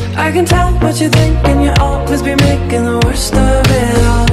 I can tell what you think, and you always be making the worst of it all.